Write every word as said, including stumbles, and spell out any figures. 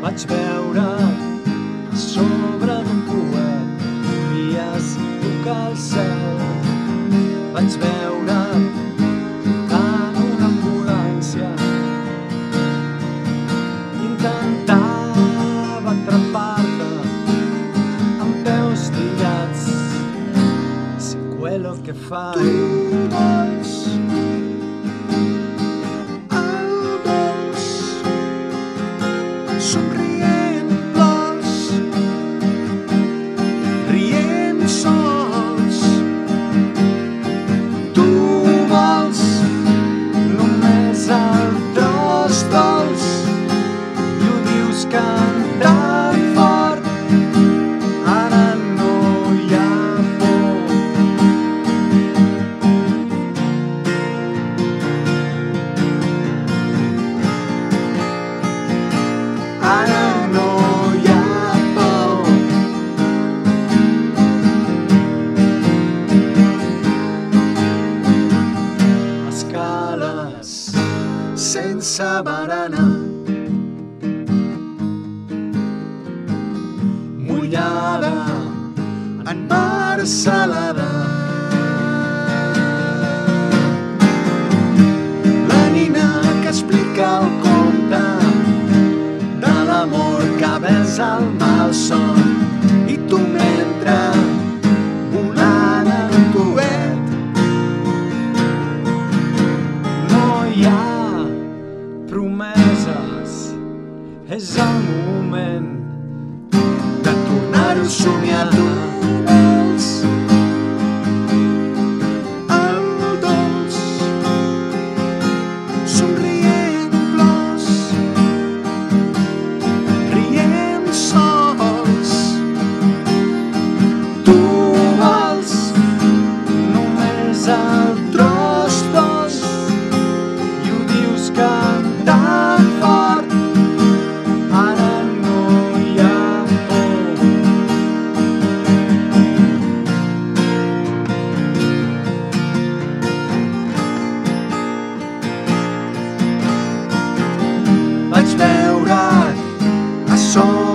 Vaig veure a sobre d'un coet, volies tocar el cel. Vaig veure en una ambulància, intentava atrapar-te amb peus lligats. Si quello que fai tu vols somrient plors, rient sols. Tu vols només el tros dolç i ho dius cantant fort. Ara no hi ha por. Ara no hi ha por. Escales sense barana, mullada en mar salada. La nina que explica el conte de l'amor que besa el malson, i tu mentre volant en coet. No hi ha promeses, és el moment de tornar-ho a somiar. Tu vols el dolç, somrient plors, rient sols. Tu vols només el tros dolç i ho dius cantant fort. Ara no hi ha por. Vaig veure a sobre